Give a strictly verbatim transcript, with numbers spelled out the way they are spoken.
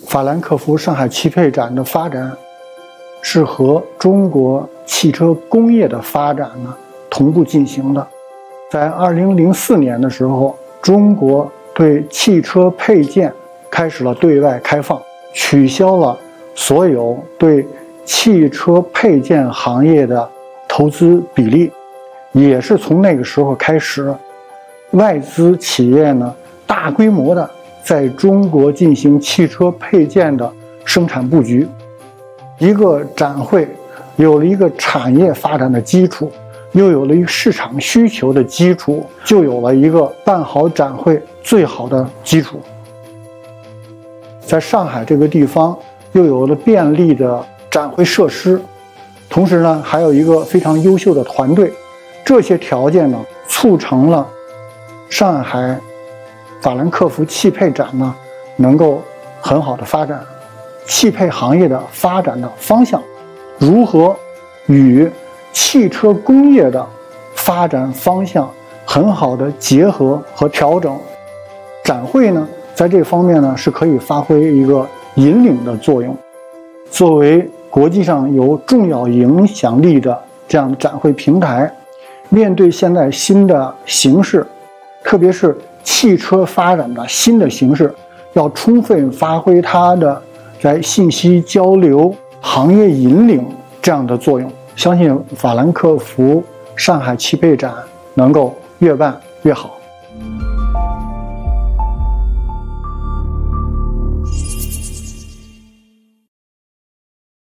法兰克福上海汽配展的发展是和中国汽车工业的发展呢同步进行的。在二零零四年的时候，中国对汽车配件开始了对外开放，取消了所有对汽车配件行业的投资比例。也是从那个时候开始，外资企业呢大规模的在中国进行汽车配件的生产布局。一个展会有了一个产业发展的基础，又有了一个市场需求的基础，就有了一个办好展会最好的基础。在上海这个地方又有了便利的展会设施，同时呢还有一个非常优秀的团队。这些条件呢，促成了上海法兰克福汽配展呢能够很好的发展。汽配行业的发展的方向如何与汽车工业的发展方向很好的结合和调整，展会呢在这方面呢是可以发挥一个引领的作用。作为国际上有重要影响力的这样的展会平台，面对现在新的形势，特别是汽车发展的新的形势，要充分发挥它的在信息交流、行业引领这样的作用。相信法兰克福上海汽配展能够越办越好。